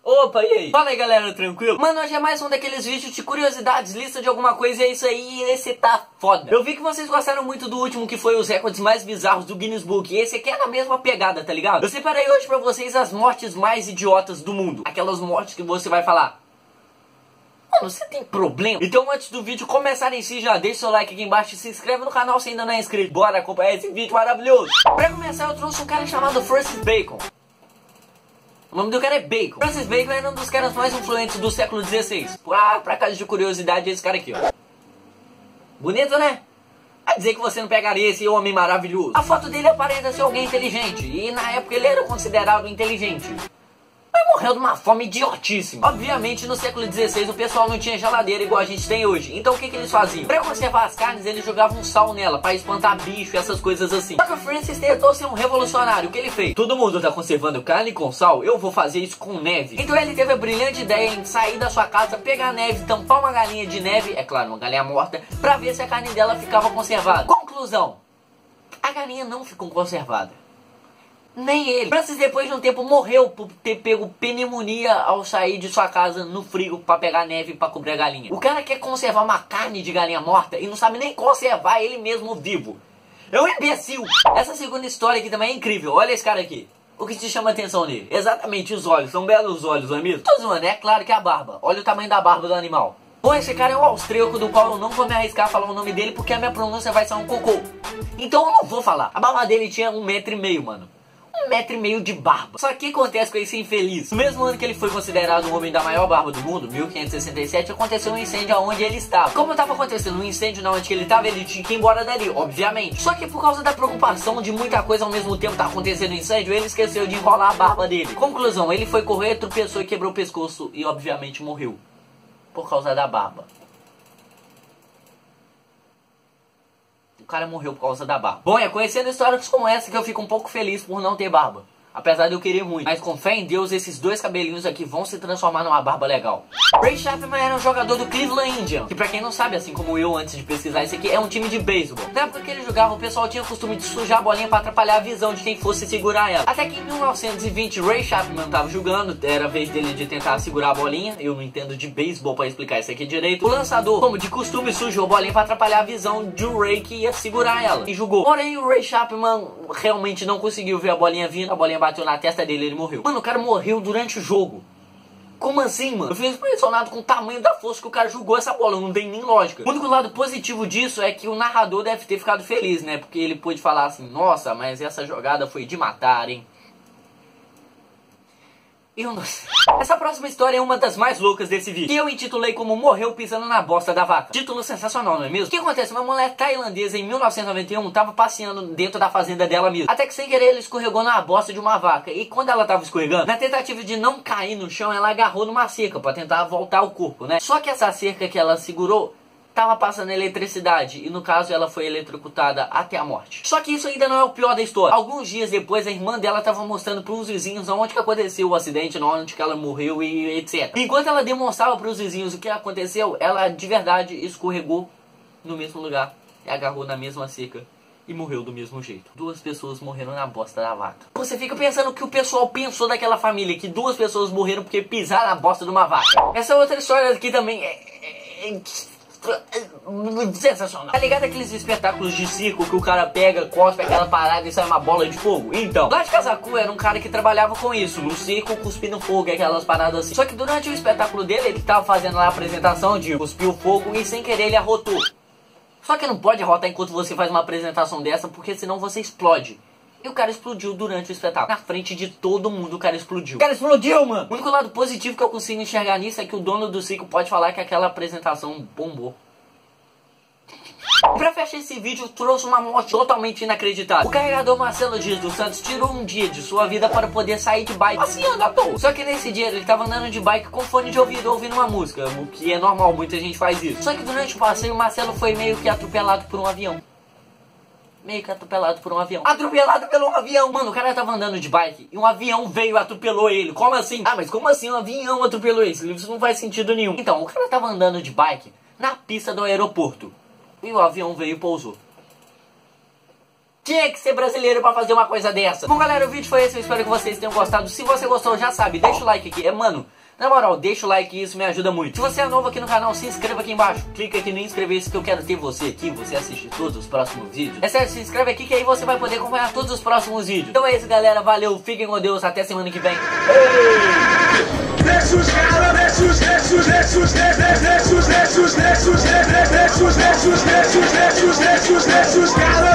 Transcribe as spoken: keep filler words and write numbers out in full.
Opa, e aí? Fala aí, galera, tranquilo? Mano, hoje é mais um daqueles vídeos de curiosidades, lista de alguma coisa, e é isso aí, e esse tá foda. Eu vi que vocês gostaram muito do último, que foi os recordes mais bizarros do Guinness Book, e esse aqui é na mesma pegada, tá ligado? Eu separei hoje pra vocês as mortes mais idiotas do mundo. Aquelas mortes que você vai falar: mano, você tem problema? Então antes do vídeo começar em si, já deixa seu like aqui embaixo e se inscreve no canal se ainda não é inscrito. Bora acompanhar esse vídeo maravilhoso. Pra começar, eu trouxe um cara chamado Francis Bacon. O nome do cara é Bacon. Francis Bacon era um dos caras mais influentes do século dezesseis. Ah, pra casa de curiosidade, esse cara aqui, ó. Bonito, né? Vai dizer que você não pegaria esse homem maravilhoso. A foto dele aparenta ser alguém inteligente, e na época ele era considerado inteligente. Mas morreu de uma fome idiotíssima. Obviamente, no século dezesseis, o pessoal não tinha geladeira igual a gente tem hoje. Então o que, que eles faziam? Pra conservar as carnes, eles jogavam sal nela, pra espantar bicho e essas coisas assim. Só que o Francis tentou ser um revolucionário. O que ele fez? Todo mundo tá conservando carne com sal, eu vou fazer isso com neve. Então ele teve a brilhante ideia em sair da sua casa, pegar neve, tampar uma galinha de neve, é claro, uma galinha morta, pra ver se a carne dela ficava conservada. Conclusão: a galinha não ficou conservada. Nem ele. Francis, depois de um tempo, morreu por ter pego pneumonia ao sair de sua casa no frio pra pegar neve pra cobrir a galinha. O cara quer conservar uma carne de galinha morta e não sabe nem conservar ele mesmo vivo. É um imbecil. Essa segunda história aqui também é incrível. Olha esse cara aqui. O que te chama a atenção nele? Exatamente, os olhos. São belos olhos, não é mesmo? Tô zoando, é claro que é a barba. Olha o tamanho da barba do animal. Bom, esse cara é um austríaco do qual eu não vou me arriscar a falar o nome dele porque a minha pronúncia vai ser um cocô. Então eu não vou falar. A barba dele tinha um metro e meio, mano. Um metro e meio de barba. Só que o que acontece com esse infeliz? No mesmo ano que ele foi considerado o homem da maior barba do mundo, mil quinhentos e sessenta e sete, aconteceu um incêndio onde ele estava. Como estava acontecendo um incêndio na onde ele estava, ele tinha que ir embora dali, obviamente. Só que por causa da preocupação de muita coisa ao mesmo tempo tá acontecendo incêndio, ele esqueceu de enrolar a barba dele. Conclusão, ele foi correr, tropeçou e quebrou o pescoço e obviamente morreu. Por causa da barba. O cara morreu por causa da barba. Bom, é conhecendo histórias como essa que eu fico um pouco feliz por não ter barba. Apesar de eu querer muito. Mas com fé em Deus, esses dois cabelinhos aqui vão se transformar numa barba legal. Ray Chapman era um jogador do Cleveland Indians, que pra quem não sabe, assim como eu antes de pesquisar isso aqui, é um time de beisebol. Na época que ele jogava, o pessoal tinha o costume de sujar a bolinha pra atrapalhar a visão de quem fosse segurar ela. Até que em mil novecentos e vinte, Ray Chapman tava jogando, era a vez dele de tentar segurar a bolinha. Eu não entendo de beisebol pra explicar isso aqui direito. O lançador, como de costume, sujou a bolinha pra atrapalhar a visão de um Ray que ia segurar ela, e jogou. Porém, o Ray Chapman realmente não conseguiu ver a bolinha vindo, a bolinha bateu na testa dele, ele morreu. Mano, o cara morreu durante o jogo. Como assim, mano? Eu fiquei impressionado com o tamanho da força que o cara jogou essa bola, não tem nem lógica. O único lado positivo disso é que o narrador deve ter ficado feliz, né? Porque ele pôde falar assim: nossa, mas essa jogada foi de matar, hein? Eu não sei. Essa próxima história é uma das mais loucas desse vídeo, que eu intitulei como Morreu Pisando na Bosta da Vaca. Título sensacional, não é mesmo? O que acontece? Uma mulher tailandesa em mil novecentos e noventa e um tava passeando dentro da fazenda dela mesmo. Até que sem querer ela escorregou na bosta de uma vaca. E quando ela tava escorregando, na tentativa de não cair no chão, ela agarrou numa cerca pra tentar voltar o corpo, né? Só que essa cerca que ela segurou tava passando eletricidade, e no caso ela foi eletrocutada até a morte. Só que isso ainda não é o pior da história. Alguns dias depois, a irmã dela tava mostrando pros vizinhos onde que aconteceu o acidente, onde que ela morreu e etcétera. Enquanto ela demonstrava pros vizinhos o que aconteceu, ela de verdade escorregou no mesmo lugar, e agarrou na mesma cerca e morreu do mesmo jeito. Duas pessoas morreram na bosta da vaca. Você fica pensando o que o pessoal pensou daquela família, que duas pessoas morreram porque pisaram na bosta de uma vaca. Essa outra história aqui também é... é, é... sensacional. Tá ligado aqueles espetáculos de circo que o cara pega, cospe aquela parada e sai uma bola de fogo? Então, lá de Casacu era um cara que trabalhava com isso, no circo cuspindo fogo, aquelas paradas assim. Só que durante o espetáculo dele, ele tava fazendo lá a apresentação de cuspir o fogo e sem querer ele arrotou. Só que não pode arrotar enquanto você faz uma apresentação dessa, porque senão você explode. E o cara explodiu durante o espetáculo. Na frente de todo mundo o cara explodiu. O cara explodiu, mano! O único lado positivo que eu consigo enxergar nisso é que o dono do circo pode falar que aquela apresentação bombou. Pra fechar esse vídeo, trouxe uma morte totalmente inacreditável. O carregador Marcelo Dias dos Santos tirou um dia de sua vida para poder sair de bike passeando à toa. Só que nesse dia ele tava andando de bike com fone de ouvido ouvindo uma música, o que é normal, muita gente faz isso. Só que durante o passeio o Marcelo foi meio que atropelado por um avião. Meio que atropelado por um avião. Atropelado pelo um avião. Mano, o cara tava andando de bike e um avião veio e atropelou ele. Como assim? Ah, mas como assim um avião atropelou ele? Isso não faz sentido nenhum. Então, o cara tava andando de bike na pista do aeroporto. E o avião veio e pousou. Tinha que ser brasileiro pra fazer uma coisa dessa. Bom, galera, o vídeo foi esse. Eu espero que vocês tenham gostado. Se você gostou, já sabe, deixa o like aqui. É, mano, na moral, deixa o like, isso me ajuda muito. Se você é novo aqui no canal, se inscreva aqui embaixo. Clica aqui no inscrever-se que eu quero ter você aqui. Você assiste todos os próximos vídeos. É sério, se inscreve aqui que aí você vai poder acompanhar todos os próximos vídeos. Então é isso, galera. Valeu, fiquem com Deus. Até semana que vem. Ei! Deixa os caras, deixa os, deixa os, deixa os, deixa os, deixa os, deixa os, deixa os, deixa os, deixa os, deixa os, deixa os, deixa os, deixa os, deixa os caras.